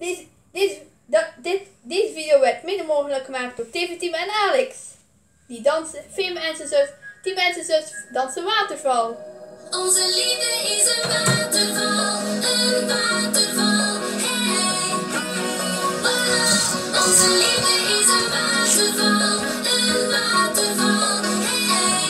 Deze video werd mede mogelijk gemaakt door TV-team en Alex. Die dansen, Tim en zijn zus dansen waterval. Onze liefde is een waterval, een waterval, hey. Oh, onze liefde is een waterval, een waterval, hey.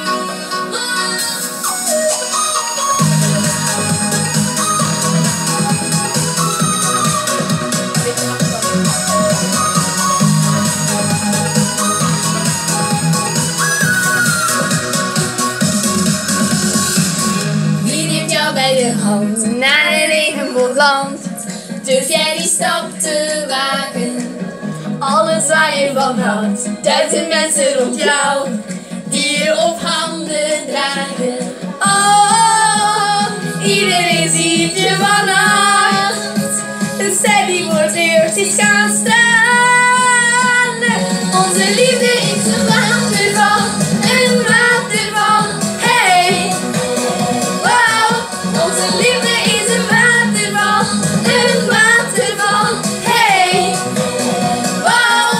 Bij de hand naar een regenboogland. Durf jij die stap te wagen? Alles waar je van houdt, duizend mensen rond jou, die je op handen dragen. Oh, iedereen ziet je vannacht. Een ster die voor het eerst is gaan stralen. Onze liefde is een waterval, een waterval, hey. Onze liefde is een waterval, hey, wow.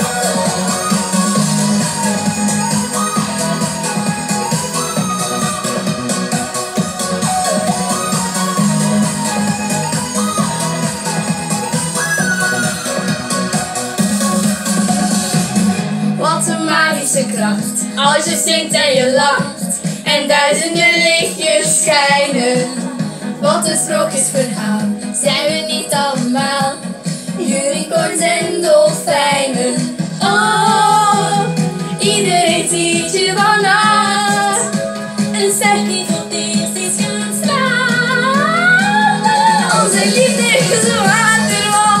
Wat een magische kracht, als je zingt en je lacht, en duizenden lichtjes schijnen. Wat een sprookjesverhaal, zijn we niet allemaal unicorns en dolfijnen. Oh, iedereen ziet je vannacht, een ster die voor het eerst is gaan stralen. Onze liefde is een waterval,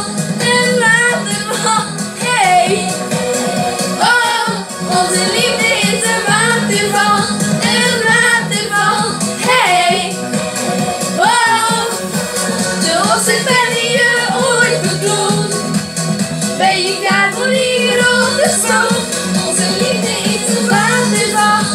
hey. Oh, onze liefde is een waterval, hey. De oceaan die je ooit beklom, ben je klaar voor die grote stroom? Onze liefde is een waterval,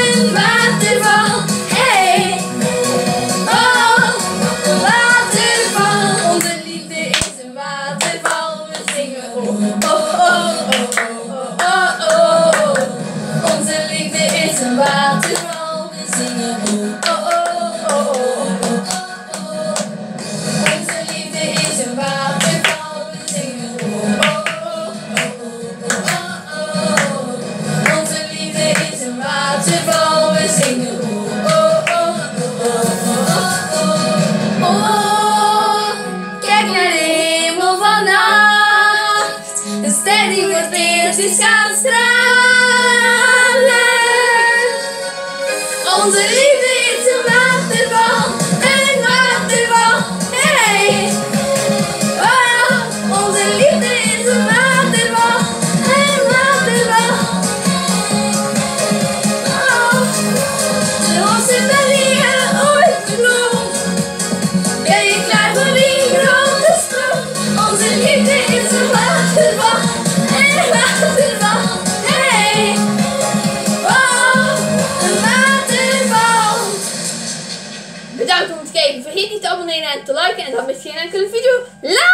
hey. Oh, een waterval. Onze liefde is een waterval, we zingen oh, oh, oh, oh, oh, oh, oh. Onze liefde is een waterval, we zingen oh, oh, oh, oh, oh. Die voor het eerst is gaan stralen. Onze liefde is een waterval, hey. Oh, onze liefde is een waterval, oh, de hoogste berg die je ooit beklom, ben je klaar voor die grote stroom? Onze liefde is een waterval, hey, wow, een waterval. Bedankt om het kijken. Vergeet niet te abonneren en te liken en dan mis je geen enkele video.